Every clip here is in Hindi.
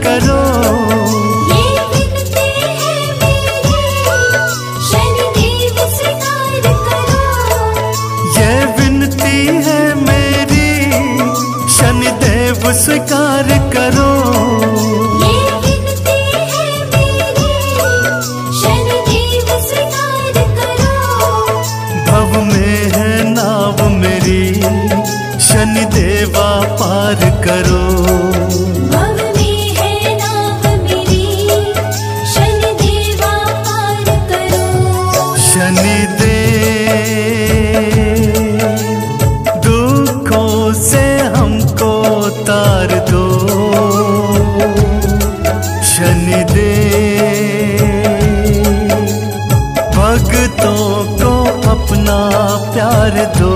करो। ये विनती है मेरी, शनिदेव स्वीकार करो। ये विनती है मेरी, शनिदेव स्वीकार करो। ये विनती है मेरी, शनिदेव स्वीकार करो। भव में है नाव मेरी, शनिदेवा पार करो। भव में है नाव मेरी, शनिदेवा पार करो। शनिदेव दुखों से हमको तार दो। शनिदेव भक्तों को अपना प्यार दो।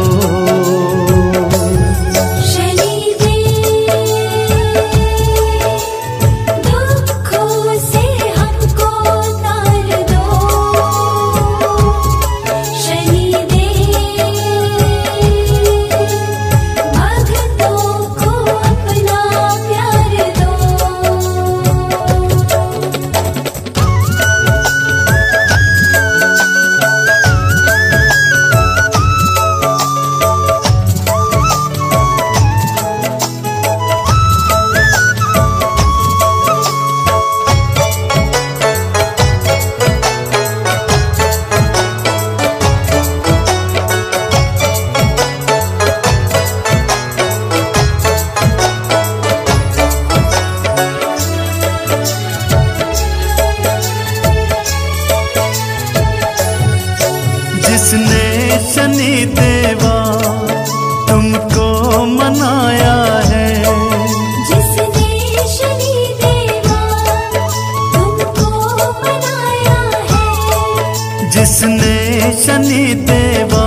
जिसने शनि देवा तुमको मनाया है, जिसने शनि देवा तुमको मनाया है। जिसने शनि देवा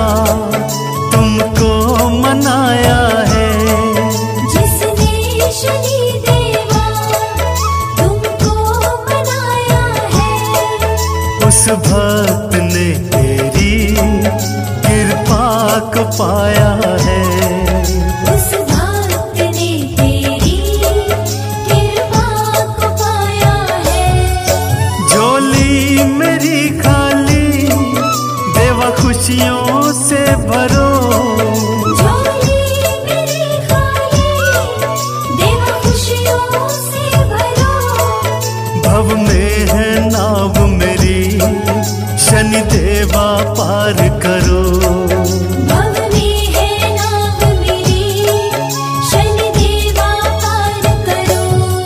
तुमको मनाया है। जिसने शनि देवा तुमको मनाया है। उस भक्त ने तेरी कृपा को पाया है। उस भक्त ने तेरी कृपा को पाया है। झोली मेरी खाली देवा खुशियों से भरो। झोली मेरी खाली देवा खुशियों से भरो। भव में है नाव मेरी, शनिदेवा पार करो। भव में है नाव मेरी, शनिदेवा पार करो।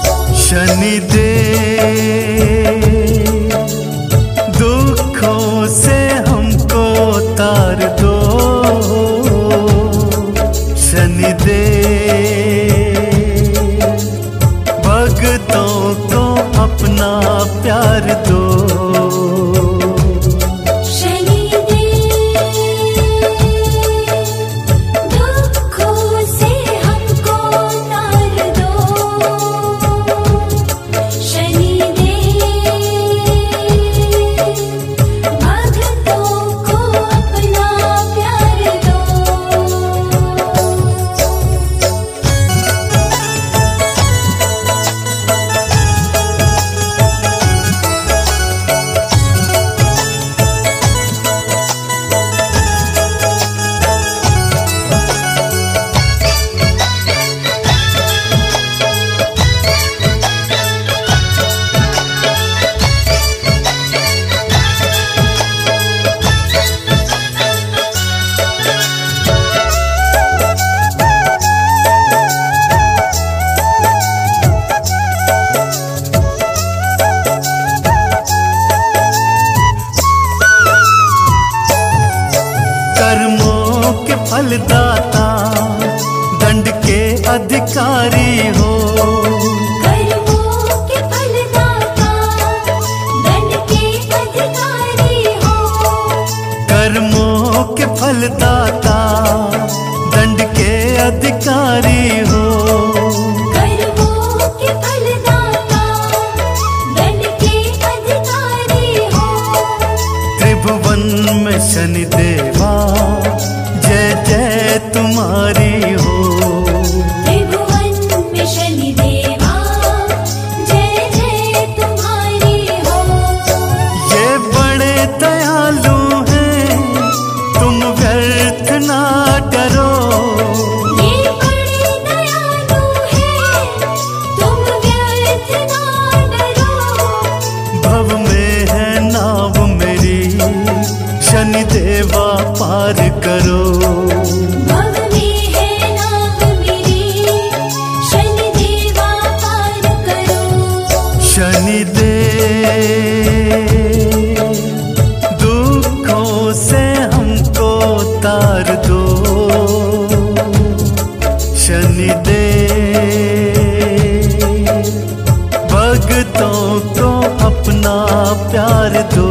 शनिदेव दुखों से हमको तार दो। शनिदेव भक्तों को अपना प्यार दो। फलदाता दंड के अधिकारी हो। कर्मों के फलदाता दंड के अधिकारी हो। कर्मों के फलदाता दंड के अधिकारी हो। कर्मों के फलदाता दंड के अधिकारी हो। त्रिभुवन में शनि देवा जय जय तुम्हारी हो। त्रिभुवन में शनि देवा जय शनिदेव दुखों से हमको तार दो, शनिदेव भक्तों को अपना प्यार दो।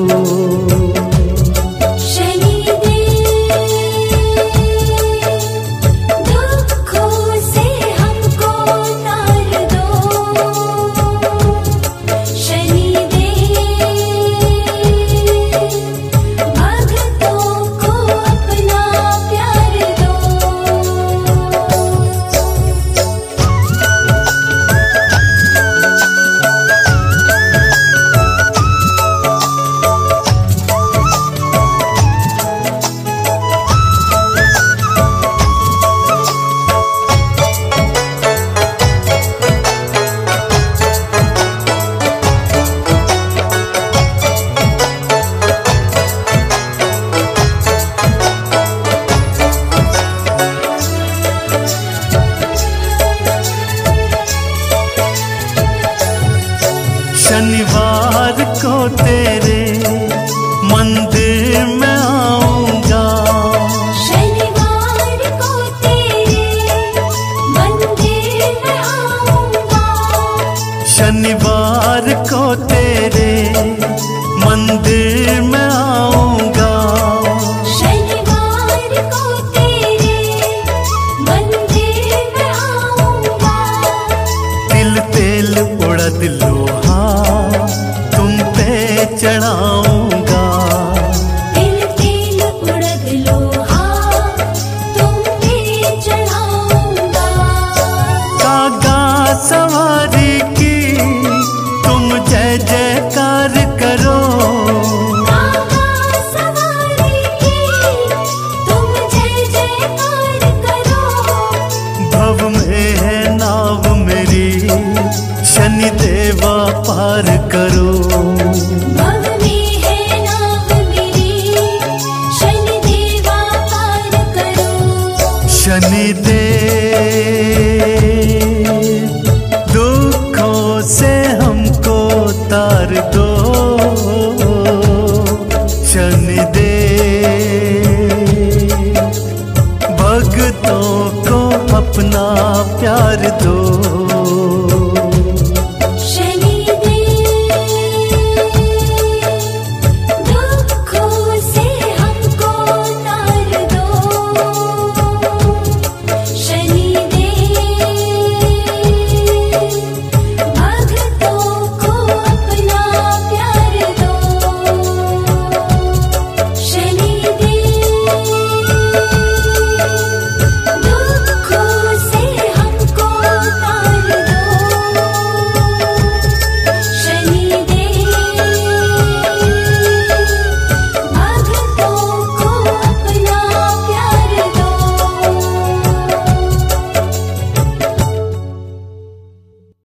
शनिवार को तेरे मंदिर में आऊंगा, शनिवार को तेरे मंदिर में आऊंगा, शनिवार को तेरे मंदिर में आऊंगा, शनिवार को तेरे मंदिर में आऊंगा। तिल तेल उड़द लोहा तुम पे चढ़ाऊंगा, तिल तेल उड़द लोहा तुम पे चढ़ाऊंगा। कागा सवारी की तुम जय जयकार करो, कागा सवारी की तुम जय जयकार करो। भव में है नाव मेरी शनिदेवा पार करो, भव में है नाव मेरी शनिदेवा पार करो। शनिदेव